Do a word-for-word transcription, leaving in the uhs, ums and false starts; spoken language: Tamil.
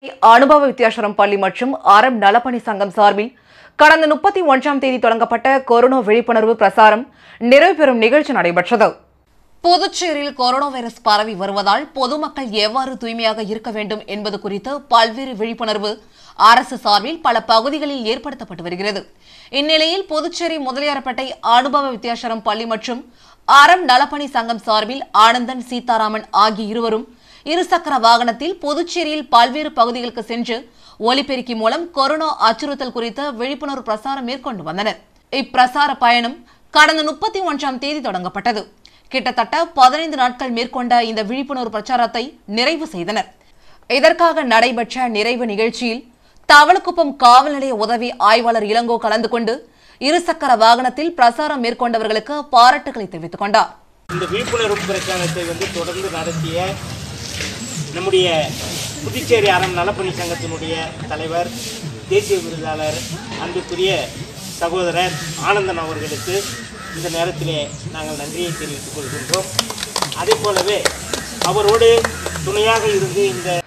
அனுபவ வித்தியாசரம் பள்ளி மற்றும் ஆரம் நலப்பணி சங்கம் சார்பில் கடந்த முப்பத்தி ஒன்றாம் தேதி தொடங்கப்பட்ட கொரோனா விழிப்புணர்வு பிரசாரம் நிறைவு பெறும் நிகழ்ச்சி நடைபெற்றது. புதுச்சேரியில் கொரோனா வைரஸ் பரவி வருவதால் பொதுமக்கள் எவ்வாறு தூய்மையாக இருக்க வேண்டும் என்பது குறித்து பல்வேறு விழிப்புணர்வு அரசு சார்பில் பல பகுதிகளில் ஏற்படுத்தப்பட்டு வருகிறது. இந்நிலையில் புதுச்சேரி முதலியார்பேட்டை அனுபவ வித்தியாசரம் பள்ளி மற்றும் ஆரம் நலப்பணி சங்கம் சார்பில் ஆனந்தன் சீதாராமன் ஆகிய இருவரும் இருசக்கர வாகனத்தில் புதுச்சேரியில் பல்வேறு பகுதிகளுக்கு சென்று ஒலிபெருக்கி மூலம் கொரோனா அச்சுறுத்தல் குறித்த விழிப்புணர்வு பிரசாரம் மேற்கொண்டு வந்தனர். இப்பிரசார பயணம் கடந்த முப்பத்தி ஒன்றாம் தேதி தொடங்கப்பட்டது. கிட்டத்தட்ட பதினைந்து நாட்கள் மேற்கொண்ட இந்த விழிப்புணர்வு பிரச்சாரத்தை நிறைவு செய்தனர். இதற்காக நடைபெற்ற நிறைவு நிகழ்ச்சியில் தவளக்குப்பம் காவல் நிலைய உதவி ஆய்வாளர் இளங்கோ கலந்து கொண்டு இருசக்கர வாகனத்தில் பிரசாரம் மேற்கொண்டவர்களுக்கு பாராட்டுகளை தெரிவித்துக் கொண்டார். இந்த விழிப்புணர்வு பிரச்சாரத்தை வந்து தொடர்ந்து நடத்திய நம்முடைய புதுச்சேரி ஆரம் நலப்பணி சங்கத்தினுடைய தலைவர், தேசிய விருதாளர், அன்புக்குரிய சகோதரர் ஆனந்தன் அவர்களுக்கு இந்த நேரத்திலே நாங்கள் நன்றியை தெரிவித்துக் கொள்கின்றோம். அதே போலவே அவரோடு துணையாக இருந்து இந்த